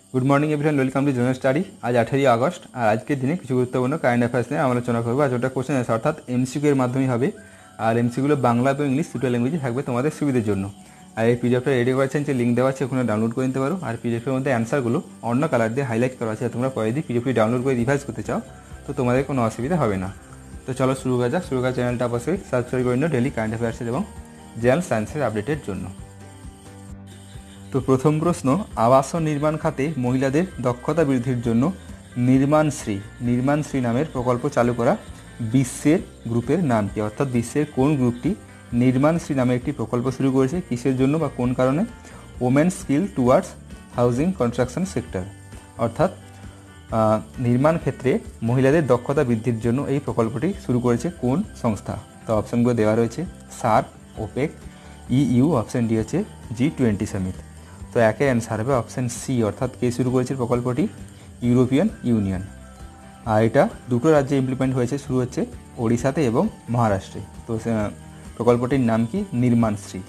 Good morning everyone, welcome to general study. आज 18 August আর আজকের দিনে কিছু গুরুত্বপূর্ণ কারেন্ট অ্যাফেয়ার্স নিয়ে আমরা আলোচনা করবো। আজ ওটা কোশ্চেন আছে, অর্থাৎ এমসিকিউ এর মাধ্যমে হবে। আর এমসিকিউগুলো বাংলা এবং ইংলিশ দুটো ল্যাঙ্গুয়েজে থাকবে তোমাদের সুবিধার জন্য। আর এই পিডিএফটা রেডি করেছেন, যে লিঙ্ক দেওয়া আছে ওখানে ডাউনলোড করে নিতে পারো। আর পিডিএফের মধ্যে অ্যান্সারগুলো অন্য কালার দিয়ে হাইলাইট করা আছে। তোমরা পরে যদি পিডিএফটি ডাউনলোড করে রিভাইজ করতে চাও তো তোমাদের কোনো অসুবিধা হবে না। তো চলো শুরু করা যাক। শুরু করার চ্যানেলটা অবশ্যই সাবস্ক্রাইব করে নিও ডেলি কারেন্ট অ্যাফেয়ার্সের এবং জেনারেল সায়েন্সের আপডেটের জন্য। তো প্রথম প্রশ্ন, আবাস ও নির্মাণ খাতে মহিলাদের দক্ষতা বৃদ্ধির জন্য নির্মাণশ্রী নামের প্রকল্প চালু করা বিশ্বের গ্রুপের নাম কি? অর্থাৎ বিশ্বের কোন গ্রুপটি নির্মাণশ্রী নামে একটি প্রকল্প শুরু করেছে? কিসের জন্য বা কোন কারণে? Women skill towards housing construction sector. অর্থাৎ নির্মাণ ক্ষেত্রে মহিলাদের দক্ষতা বৃদ্ধির জন্য এই প্রকল্পটি শুরু করেছে কোন সংস্থা? তো অপশানগুলো দেওয়া রয়েছে, SAARC, OPEC, EU, option D হচ্ছে G20 সামিট। তো একের অ্যান্সার হবে অপশান সি, অর্থাৎ কে শুরু করেছে প্রকল্পটি? European union. আর এটা দুটো রাজ্যে ইমপ্লিমেন্ট হয়েছে, শুরু হচ্ছে ওড়িশাতে এবং মহারাষ্ট্রে। তো প্রকল্পটির নাম কি? নির্মাণশ্রী।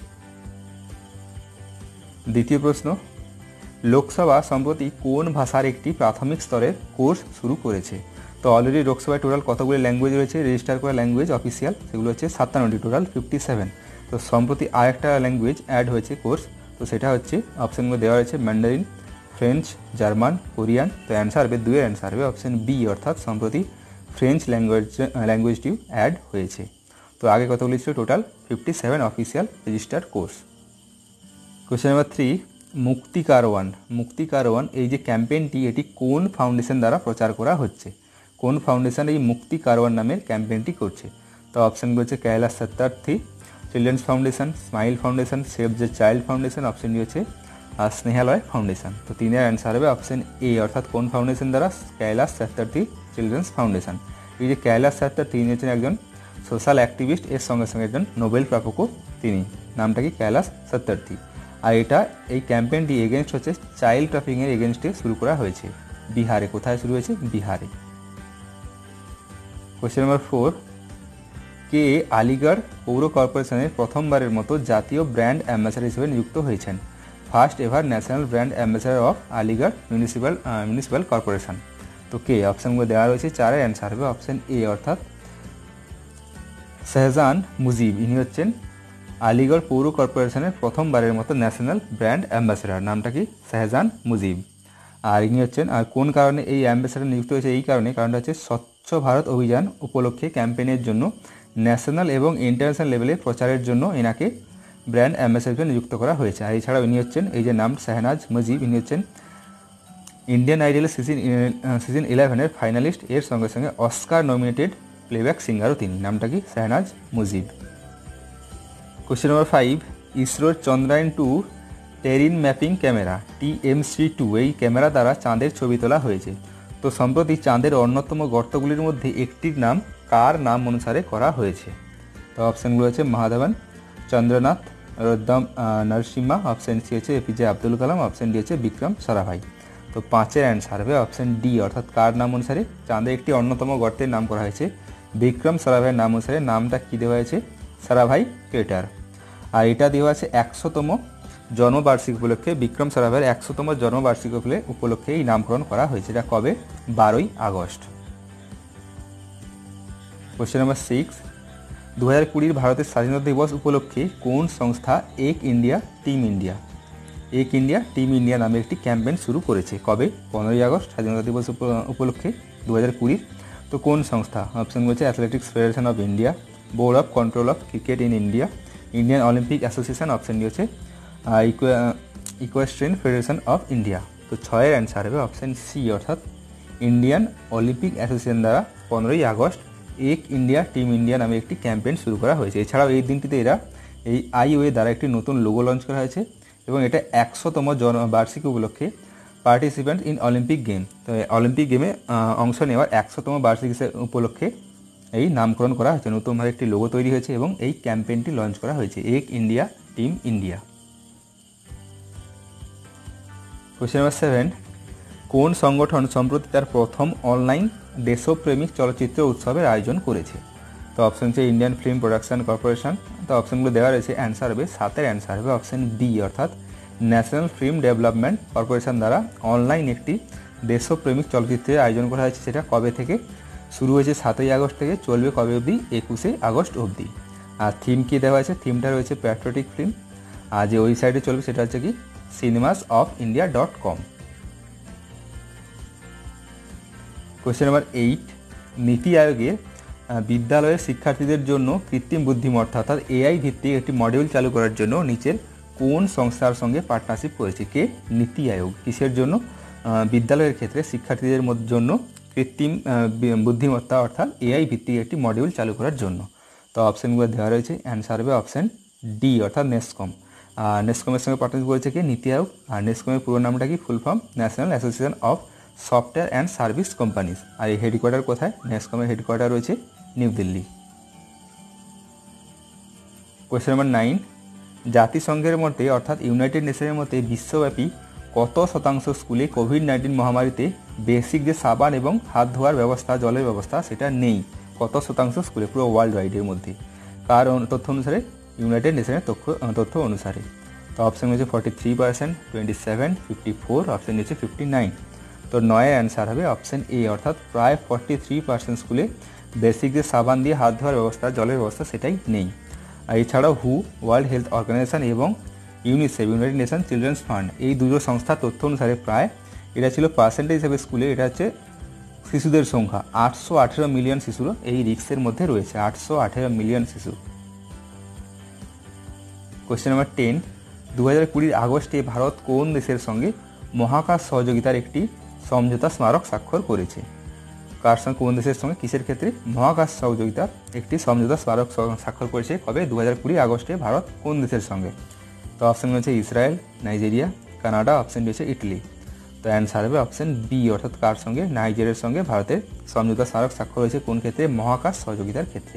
দ্বিতীয় প্রশ্ন, লোকসভা সম্প্রতি কোন ভাষার একটি প্রাথমিক স্তরের কোর্স শুরু করেছে? তো অলরেডি লোকসভায় টোটাল কতগুলি ল্যাঙ্গুয়েজ রয়েছে রেজিস্টার করা ল্যাঙ্গুয়েজ অফিসিয়াল? সেগুলো হচ্ছে 57টি, টোটাল 57। তো সম্প্রতি আরেকটা ল্যাঙ্গুয়েজ অ্যাড হয়েছে কোর্স, তো সেটা হচ্ছে অপশানগুলো দেওয়া রয়েছে ম্যান্ডারিন, ফ্রেঞ্চ, জার্মান, কোরিয়ান। তো অ্যান্সার হবে দুইয়ের অ্যান্সার হবে অপশান বি, অর্থাৎ সম্প্রতি ফ্রেঞ্চ ল্যাঙ্গুয়েজটিও অ্যাড হয়েছে। তো আগে কতগুলি ছিল? Total 57 official registered course. Question number 3, Mukti Karwan এই যে ক্যাম্পেইনটি, এটি কোন ফাউন্ডেশন দ্বারা প্রচার করা হচ্ছে? কোন ফাউন্ডেশন এই মুক্তি কারওয়ান নামের ক্যাম্পেইনটি করছে? তো অপশানগুলো হচ্ছে Kailash Satyarthi children's foundation, smile foundation, save the child foundation, option D হচ্ছে স্নেহালয় ফাউন্ডেশন। তো তিনের অ্যান্সার হবে অপশান এ, অর্থাৎ কোন ফাউন্ডেশন দ্বারা? Kailash Satyarthi children's foundation. এই যে কৈলাস সত্যার্থী, তিনি হচ্ছেন একজন সোশ্যাল অ্যাক্টিভিস্ট, এর সঙ্গে সঙ্গে একজন নোবেল প্রাপকও তিনি। নামটা কি? কৈলাস সত্যার্থী। আর এই ক্যাম্পেইনটি এগেনস্ট হচ্ছে চাইল্ড ট্রাফিকিংয়ের এগেনস্টে শুরু করা হয়েছে বিহারে। কোথায় শুরু হয়েছে? বিহারে। কোয়েশ্চেন নাম্বার 4, কে আলিগড় পৌর কর্পোরেশনের প্রথমবারের মতো জাতীয় ব্র্যান্ড অ্যাম্বাসাডর হিসেবে নিযুক্ত হয়েছেন? First ever national brand ambassador of Aligarh municipal corporation. তো কে? অপশানগুলো দেওয়া রয়েছে, চারের অ্যান্সার হবে অপশান এ, অর্থাৎ শাহজাহান মুজিব। ইনি হচ্ছেন আলিগড় পৌর কর্পোরেশনের প্রথমবারের মতো ন্যাশনাল ব্র্যান্ড অ্যাম্বাসেডর। নামটা কি? শাহজাহান মুজিব। আর ইনি হচ্ছেন, আর কোন কারণে এই অ্যাম্বাসেডর নিযুক্ত হয়েছে? এই কারণটা হচ্ছে স্বচ্ছ ভারত অভিযান উপলক্ষে ক্যাম্পেইনের জন্য ন্যাশনাল এবং ইন্টারন্যাশনাল লেভেলে প্রচারের জন্য এনাকে ব্র্যান্ড অ্যাম্বাসেডর নিযুক্ত করা হয়েছে। আর এছাড়াও ইনি হচ্ছেন, এই যে নাম শাহনাজ মুজিব, ইনি হচ্ছেন ইন্ডিয়ান আইডল সিজন 11 ফাইনালিস্ট, এর সঙ্গে সঙ্গে অস্কার নমিনেটেড প্লেব্যাক সিঙ্গারও তিনি। নামটা কি? শাহনাজ মুজিব। কোয়েশ্চেন নাম্বার 5, ইসরোর চন্দ্রায়ন-2 টেরিন ম্যাপিং ক্যামেরা TMC-2 এই ক্যামেরা দ্বারা চাঁদের ছবি তোলা হয়েছে। তো সম্প্রতি চাঁদের অন্যতম গর্তগুলির মধ্যে একটির নাম কার নাম অনুসারে করা হয়েছে? তো অপশানগুলো হচ্ছে মহাদেবন, চন্দ্রনাথ, রুদ্রম নরসিম্হা, অপশান সি হচ্ছে APJ Abdul Kalam, option D হচ্ছে বিক্রম সারাভাই। তো 5-এর অ্যান্সার হবে অপশান ডি, অর্থাৎ কার নাম অনুসারে চাঁদের একটি অন্যতম গর্তের নাম করা হয়েছে বিক্রম সারাভাইয়ের নাম অনুসারে। নামটা কী দেওয়া হয়েছে? সারাভাই ক্রেটার। আর এটা দেওয়া আছে 100তম জন্মবার্ষিকী উপলক্ষে, বিক্রম সারাভাইয়ের 100তম জন্মবার্ষিকী উপলক্ষে এই নামকরণ করা হয়েছে। এটা কবে? 12ই আগস্ট। কোয়েশ্চেন নাম্বার 6, 2020 ভারতের স্বাধীনতা দিবস উপলক্ষে কোন সংস্থা এক ইন্ডিয়া টিম ইন্ডিয়া নামে একটি ক্যাম্পেইন শুরু করেছে? কবে? 15ই আগস্ট স্বাধীনতা দিবস উপলক্ষে 2020। তো কোন সংস্থা? অপশান হচ্ছে athletics federation of India, board of control of cricket in India, Indian Olympic association, option D হচ্ছে ইকুয়েস্ট্রিয়ান ফেডারেশন অফ ইন্ডিয়া। তো 6-এর অ্যান্সার হবে অপশান সি, অর্থাৎ ইন্ডিয়ান অলিম্পিক অ্যাসোসিয়েশন দ্বারা 15ই আগস্ট এক ইন্ডিয়া টিম ইন্ডিয়া নামে একটি ক্যাম্পেইন শুরু করা হয়েছে। এছাড়াও এই দিনটিতে এরা এই IOA দ্বারা একটি নতুন লোগো লঞ্চ করা হয়েছে এবং এটা 100তম বার্ষিকী উপলক্ষে পার্টিসিপেন্ট ইন অলিম্পিক গেম। তো অলিম্পিক গেমে অংশ নেওয়ার 100তম বার্ষিকী উপলক্ষে এই নামকরণ করা হয়েছে, নতুনভাবে একটি লোগো তৈরি হয়েছে এবং এই ক্যাম্পেইনটি লঞ্চ করা হয়েছে এক India team India. Question number 7, কোন সংগঠন সম্প্রতি তার প্রথম অনলাইন দেশপ্রেমিক চলচ্চিত্র উৎসবের আয়োজন করেছে? তো অপশান হচ্ছে ইন্ডিয়ান ফিল্ম প্রোডাকশন কর্পোরেশন। তো অপশানগুলো দেওয়া রয়েছে, অ্যান্সার হবে 7-এর অ্যান্সার হবে অপশান বি, অর্থাৎ ন্যাশনাল ফিল্ম ডেভেলপমেন্ট কর্পোরেশন দ্বারা অনলাইন একটি দেশপ্রেমিক চলচ্চিত্রের আয়োজন করা হয়েছে। সেটা কবে থেকে শুরু হয়েছে? 7ই আগস্ট থেকে, চলবে কবে অবধি? 21শে আগস্ট অবধি। আর থিম কী দেওয়া হয়েছে? থিমটা রয়েছে প্যাট্রিয়টিক ফিল্ম। আর যে ওয়েবসাইটে চলবে সেটা হচ্ছে কি cinemasofIndia.com। কোয়েশ্চেন নাম্বার 8, নীতি আয়োগের বিদ্যালয়ের শিক্ষার্থীদের জন্য কৃত্রিম বুদ্ধিমত্তা অর্থাৎ এআই ভিত্তিক একটি মডিউল চালু করার জন্য নিচের কোন সংস্থার সঙ্গে পার্টনারশিপ করেছে? কে? নীতি আয়োগ। কিসের জন্য? বিদ্যালয়ের ক্ষেত্রে শিক্ষার্থীদের জন্য কৃত্রিম বুদ্ধিমত্তা অর্থাৎ এআই ভিত্তিক একটি মডিউল চালু করার জন্য। তো অপশানগুলো দেওয়া রয়েছে, অ্যান্সার হবে অপশান ডি অর্থাৎ নেসকম। নেসকমের সঙ্গে পার্টনারশিপ করেছে কি? নীতি আয়োগ। আর নেসকমের পুরো নামটা কি? Full form national association of software and service companies. আর এই হেডকোয়ার্টার কোথায়? নেসকমের হেডকোয়ার্টার রয়েছে নিউ দিল্লি। কোয়েশ্চেন নাম্বার 9, জাতিসংঘের মধ্যে অর্থাৎ ইউনাইটেড নেশনের মধ্যে বিশ্বব্যাপী কত শতাংশ স্কুলে কোভিড-19 মহামারীতে বেসিক যে সাবান এবং হাত ধোয়ার ব্যবস্থা, জলের ব্যবস্থা, সেটা নেই? কত শতাংশ স্কুলে পুরো ওয়ার্ল্ড ওয়াইডের মধ্যে? কার তথ্য অনুসারে? ইউনাইটেড নেশনের তথ্য অনুসারে। তো অপশান হচ্ছে 43%, 27, 54, অপশান হচ্ছে 59। তো 9 অ্যান্সার হবে অপশান এ অর্থাৎ প্রায় 43% স্কুলে বেসিক যে সাবান দিয়ে হাত ধোয়ার ব্যবস্থা, জলের ব্যবস্থা, সেটাই নেই। আর এছাড়াও হু, ওয়ার্ল্ড হেলথ অর্গানাইজেশন এবং UNICEF united nation children's fund, এই দুটো সংস্থার তথ্য অনুসারে প্রায়, এটা ছিল পার্সেন্টেজ হিসেবে স্কুলে, এটা হচ্ছে শিশুদের সংখ্যা 818 মিলিয়ন শিশুর এই রিস্কের মধ্যে রয়েছে। 818 মিলিয়ন শিশু। কোয়েশ্চেন নাম্বার 10, 2020 আগস্টে ভারত কোন দেশের সঙ্গে মহাকাশ সহযোগিতার একটি সমঝোতা স্মারক স্বাক্ষর করেছে? কার সঙ্গে? কোন দেশের সঙ্গে? কিসের ক্ষেত্রে? মহাকাশ সহযোগিতার একটি সমঝোতা স্মারক স্বাক্ষর করেছে কবে? 2020 আগস্টে ভারত কোন দেশের সঙ্গে? তো অপশান হচ্ছে ইসরায়েল, নাইজেরিয়া, কানাডা, অপশান হচ্ছে ইটালি। তো অ্যান্সার হবে অপশান বি অর্থাৎ কার সঙ্গে? নাইজেরিয়ার সঙ্গে ভারতের সমঝোতা স্মারক স্বাক্ষর হয়েছে কোন ক্ষেত্রে? মহাকাশ সহযোগিতার ক্ষেত্রে।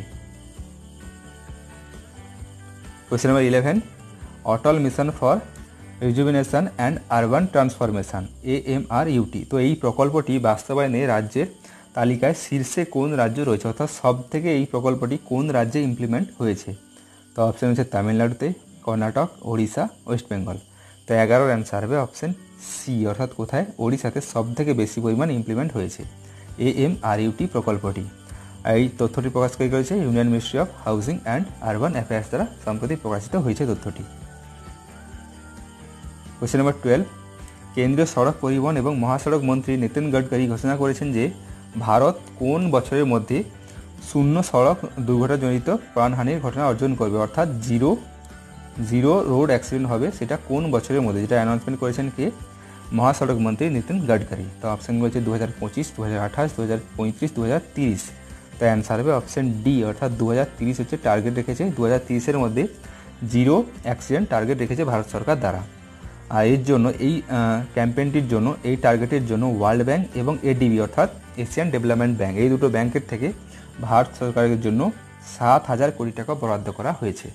Question number 11, Atal mission for rejuvenation and urban transformation AMRUT, তো এই প্রকল্পটি বাস্তবায়নে রাজ্যের তালিকায় শীর্ষে কোন রাজ্য রয়েছে? অর্থাৎ সব থেকে এই প্রকল্পটি কোন রাজ্যে ইমপ্লিমেন্ট হয়েছে? তো অপশান হচ্ছে তামিলনাড়ুতে, কর্ণাটক, ওড়িশা, ওয়েস্ট বেঙ্গল। তো 11 অ্যান্সার হবে অপশান সি অর্থাৎ কোথায়? ওড়িশাতে সব থেকে বেশি পরিমাণ ইমপ্লিমেন্ট হয়েছে AMRUT প্রকল্পটি। এই তথ্যটি প্রকাশ করেছে union ministry of housing and urban affairs দ্বারা সম্প্রতি প্রকাশিত হয়েছে তথ্যটি। কোয়েশ্চেন নাম্বার 12, কেন্দ্রীয় সড়ক পরিবহন এবং মহাসড়ক মন্ত্রী নীতিন গডকরি ঘোষণা করেছেন যে ভারত কোন বছরের মধ্যে শূন্য সড়ক দুর্ঘটনাজনিত প্রাণহানির ঘটনা অর্জন করবে? অর্থাৎ জিরো রোড অ্যাক্সিডেন্ট হবে, সেটা কোন বছরের মধ্যে? যেটা অ্যানাউন্সমেন্ট করেছেন কে? মহাসড়ক মন্ত্রী নীতিন গডকরি। তো অপশানগুলো হচ্ছে 2025, 2028, 2035, 2030। তো অ্যান্সার হবে অপশান ডি অর্থাৎ 2030 হচ্ছে টার্গেট রেখেছে। 2030-এর মধ্যে জিরো অ্যাক্সিডেন্ট টার্গেট রেখেছে ভারত সরকার দ্বারা। আর এর জন্য এই ক্যাম্পেইনটির জন্য, এই টার্গেটের জন্য ওয়ার্ল্ড ব্যাংক এবং এডিবি অর্থাৎ এশিয়ান ডেভেলপমেন্ট ব্যাংক, এই দুটো ব্যাংকের থেকে ভারত সরকারের জন্য 7,000 কোটি টাকা বরাদ্দ করা হয়েছে।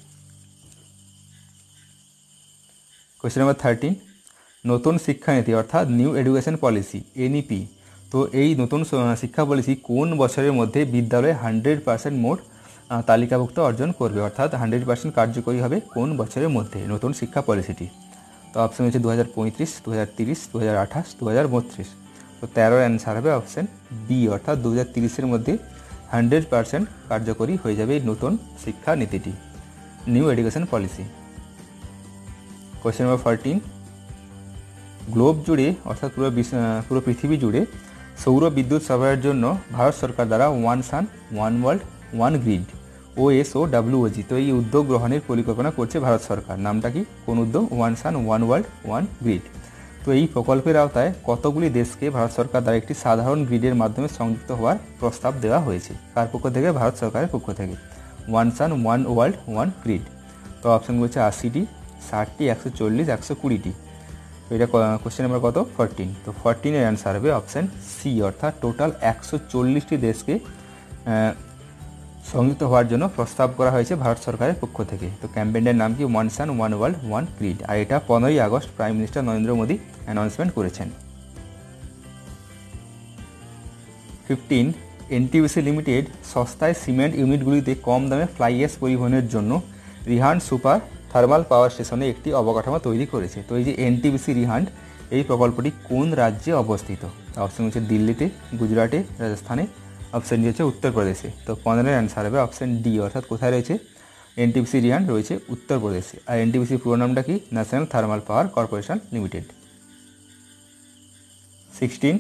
কোয়েশ্চেন নাম্বার 13, নতুন শিক্ষানীতি অর্থাৎ নিউ এডুকেশন পলিসি NEP, তো এই নতুন শিক্ষা পলিসি কোন বছরের মধ্যে বিদ্যালয়ে 100% মোট তালিকাভুক্ত অর্জন করবে? অর্থাৎ 100% কার্যকরী হবে কোন বছরের মধ্যে নতুন শিক্ষা পলিসিটি? তো অপশান হচ্ছে 2035, 2030, 2028, 2032। তো 13 অ্যান্সার হবে অপশান বি অর্থাৎ 2030-এর মধ্যে 100% কার্যকরী হয়ে যাবে এই নতুন শিক্ষা নীতিটি, new education policy. Question number 14, globe জুড়ে অর্থাৎ পুরো পৃথিবী জুড়ে সৌর বিদ্যুৎ সরবরাহের জন্য ভারত সরকার দ্বারা one sun one world one grid OSOWOG, তো এই উদ্যোগ গ্রহণের পরিকল্পনা করছে ভারত সরকার। নামটা কি? কোন উদ্যোগ? One sun one world one grid. তো এই প্রকল্পের আওতায় কতগুলি দেশকে ভারত সরকার দ্বারা একটি সাধারণ গ্রিডের মাধ্যমে সংযুক্ত হওয়ার প্রস্তাব দেওয়া হয়েছে? কার পক্ষ থেকে? ভারত সরকারের পক্ষ থেকে। One sun one world one grid. তো অপশানগুলো হচ্ছে 80টি, 60টি, 140, 120টি। তো এটা কোশ্চেন নাম্বার কত? 14। তো 14-এর অ্যান্সার হবে অপশান সি অর্থাৎ টোটাল 140টি দেশকে সংযুক্ত হওয়ার জন্য প্রস্তাব করা হয়েছে ভারত সরকারের পক্ষ থেকে। তো ক্যাম্পেইনের নাম কি? One sun one world one grid. আর এটা 15ই August prime minister Narendra Modi announcement করেছেন। 15, NTPC লিমিটেড সস্তায় সিমেন্ট ইউনিটগুলিতে কম দামে ফ্লাই অ্যাশ পরিবহনের জন্য রিহান্ড সুপার থার্মাল পাওয়ার স্টেশনে একটি অবকাঠামো তৈরি করেছে। তো এই যে এনটিপিসি রিহান্ড, এই প্রকল্পটি কোন রাজ্যে অবস্থিত? অপশন হচ্ছে দিল্লিতে, গুজরাটে, রাজস্থানে, অপশন ডি হচ্ছে উত্তরপ্রদেশে। তো 15 অ্যান্সার হবে অপশন ডি, অর্থাৎ কোথায় রয়েছে এনটিপিসি রিহান্ড, রয়েছে উত্তরপ্রদেশে। আর এনটিপিসি পুরো নামটা কি? National thermal power corporation limited. 16,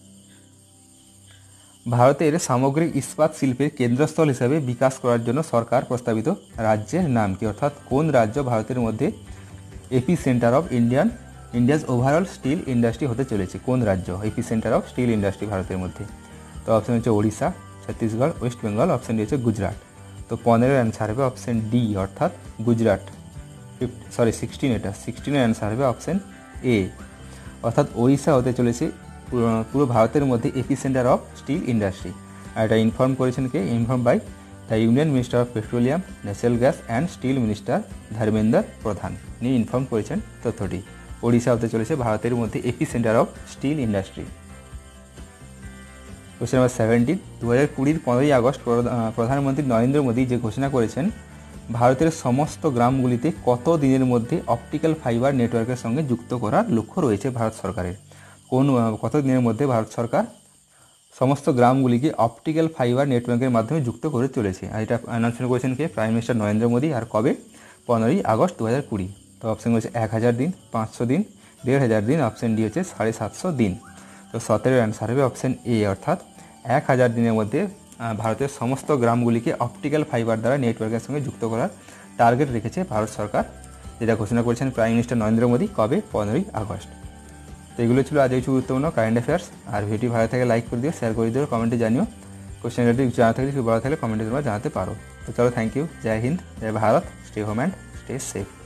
ভারতের সামগ্রিক ইস্পাত শিল্পের কেন্দ্রস্থল হিসাবে বিকাশ করার জন্য সরকার প্রস্তাবিত রাজ্যের নাম কি? অর্থাৎ কোন রাজ্য ভারতের মধ্যে epicentre of India's overall steel industry হতে চলেছে? কোন রাজ্য epicentre of steel industry ভারতের মধ্যে? তো অপশন হচ্ছে Odisha, Chhattisgarh, West Bengal, option D হচ্ছে গুজরাট। তো 15 অ্যান্সার হবে অপশন ডি, অর্থাৎ গুজরাট। 16, এটা 16 অ্যান্সার হবে অপশন এ, অর্থাৎ ওড়িশা হতে চলেছে পুরো ভারতের মধ্যে epicentre of steel industry. আর এটা ইনফর্ম করেছেন কে? Inform by the union minister of petroleum, natural gas and steel minister Dharmendra Pradhan. ইনি ইনফর্ম করেছেন তথ্যটি। ওড়িশা হতে চলেছে ভারতের মধ্যে epicentre of steel industry. Question number 17, 2020 15ই আগস্ট প্রধানমন্ত্রী নরেন্দ্র মোদী যে ঘোষণা করেছেন ভারতের সমস্ত গ্রামগুলিতে কত দিনের মধ্যে অপটিক্যাল ফাইবার নেটওয়ার্কের সঙ্গে যুক্ত করার লক্ষ্য রয়েছে ভারত সরকারের? কত দিনের মধ্যে ভারত সরকার সমস্ত গ্রামগুলিকে অপটিক্যাল ফাইবার নেটওয়ার্কের মাধ্যমে যুক্ত করে চলেছে? আর এটা অ্যানাউন্সমেন্ট করেছেন কে? Prime minister Narendra Modi. আর কবে? 15ই আগস্ট 2020। তো অপশন হচ্ছে 1000 দিন, 500 দিন, 1500 দিন, অপশন ডি হচ্ছে 750 দিন। তো 17 অ্যান্সার হবে অপশন এ, অর্থাৎ 1000 দিনের মধ্যে ভারতের সমস্ত গ্রামগুলিকে অপটিক্যাল ফাইবার দ্বারা নেটওয়ার্কের সঙ্গে যুক্ত করার টার্গেট রেখেছে ভারত সরকার, যেটা ঘোষণা করেছেন প্রাইম মিনিস্টার নরেন্দ্র মোদী। কবে? 15ই আগস্ট। তো এগুলো ছিল আজ কিছু গুরুত্বপূর্ণ কারেন্ট অ্যাফেয়ার্স। আর ভিডিও ভালো থাকে লাইক করে দিও, শেয়ার করে দিও, কমেন্টে জানিও। কোশ্চেন রিলেটেড জানা থাকলে কিছু বলা থাকলে কমেন্টে তোমরা জানাতে পারো। তো চলো, থ্যাংক ইউ। জয় হিন্দ, জয় Bharat, stay home and stay safe.